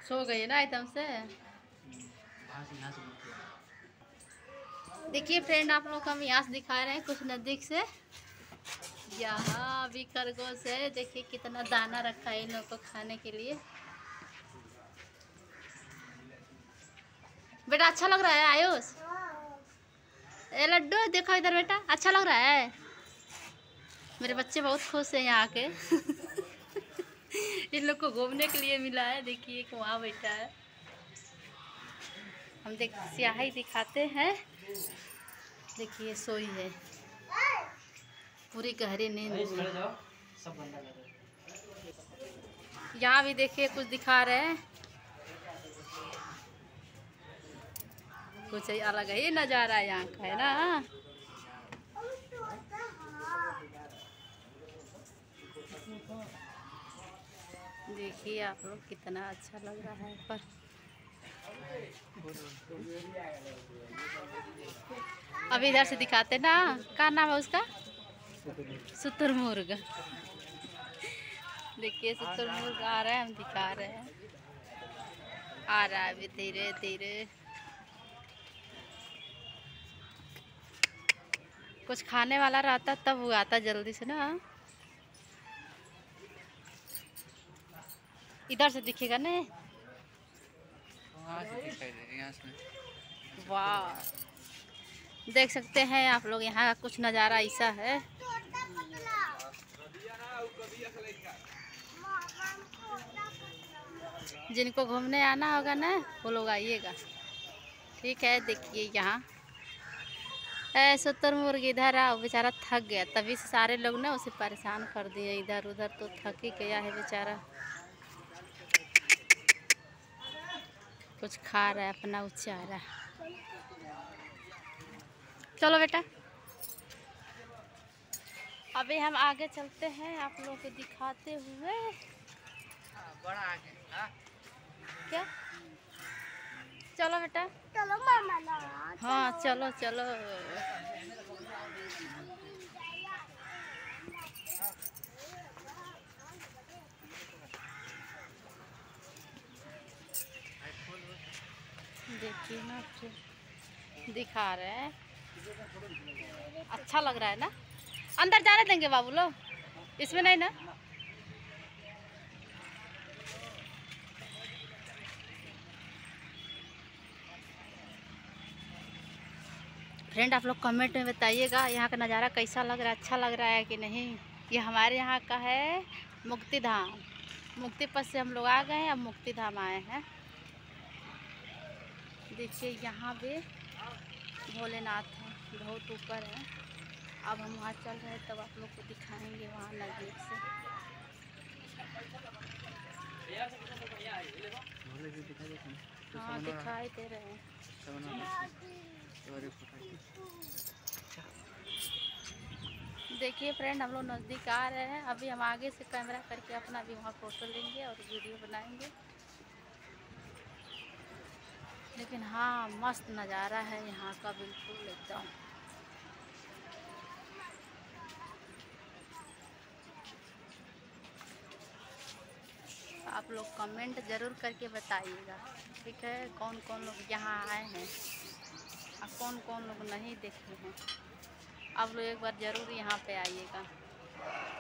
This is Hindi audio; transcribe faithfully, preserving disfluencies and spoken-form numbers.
सो गई ना एकदम से। देखिए फ्रेंड, आप लोग हम यहाँ से दिखा रहे हैं कुछ नज़दीक से। यहाँ अभी खरगोश है, देखिए कितना दाना रखा है इन लोग को खाने के लिए। बेटा अच्छा लग रहा है आयुष? ए लड्डू देखो इधर बेटा, अच्छा लग रहा है? मेरे बच्चे बहुत खुश हैं यहाँ के। इन लोग को घूमने के लिए मिला है। देखिए एक वहाँ बैठा है। हम देख स्याही दिखाते हैं। देखिए सोई है, पूरी गहरी नींद में। यहाँ भी देखिए कुछ दिखा रहे हैं, कुछ अलग ही नज़ारा यहाँ का है ना। देखिए आप लोग कितना अच्छा लग रहा है। पर अभी इधर से दिखाते ना, क्या नाम है उसका? शुतुरमुर्ग। देखिए शुतुरमुर्ग आ रहा है, हम दिखा रहे हैं। आ रहा है अभी धीरे धीरे। कुछ खाने वाला रहता तब वो आता जल्दी से ना। इधर से दिखेगा ना। वाह, देख सकते हैं आप लोग यहाँ का कुछ नज़ारा ऐसा है। जिनको घूमने आना होगा ना वो लोग आइएगा। ठीक है, देखिए यहाँ शुतुरमुर्ग इधर आ, बेचारा थक गया, तभी से सारे लोग ना उसे परेशान कर दिए। इधर उधर तो थक ही गया है बेचारा। कुछ खा रहा है, अपना उच्चा रहा है। चलो बेटा, अभी हम आगे चलते हैं आप लोगों को दिखाते हुए। बड़ा आगे क्या? चलो बेटा, चलो मामा ना। हाँ चलो चलो। देखिए ना, दिखा रहे हैं, अच्छा लग रहा है ना। अंदर जाने देंगे बाबू लोग? इसमें नहीं ना। फ्रेंड आप लोग कमेंट में बताइएगा यहाँ का नज़ारा कैसा लग रहा है, अच्छा लग रहा है कि नहीं। ये हमारे यहाँ का है मुक्ति धाम। मुक्ति पथ से हम लोग आ गए हैं, अब मुक्ति धाम आए हैं। देखिए यहाँ पे भोलेनाथ है, बहुत ऊपर है। अब हम वहाँ चल रहे हैं, तब आप लोग को दिखाएंगे वहाँ नज़दीक से। हाँ दिखाई दे रहे हैं। देखिए फ्रेंड, हम लोग नज़दीक आ रहे हैं। अभी हम आगे से कैमरा करके अपना भी वहाँ फोटो लेंगे और वीडियो बनाएंगे। लेकिन हाँ, मस्त नज़ारा है यहाँ का, बिल्कुल एकदम। आप लोग कमेंट ज़रूर करके बताइएगा, ठीक है, कौन कौन लोग यहाँ आए हैं और कौन कौन लोग नहीं देखे हैं। आप लोग एक बार ज़रूर यहाँ पे आइएगा।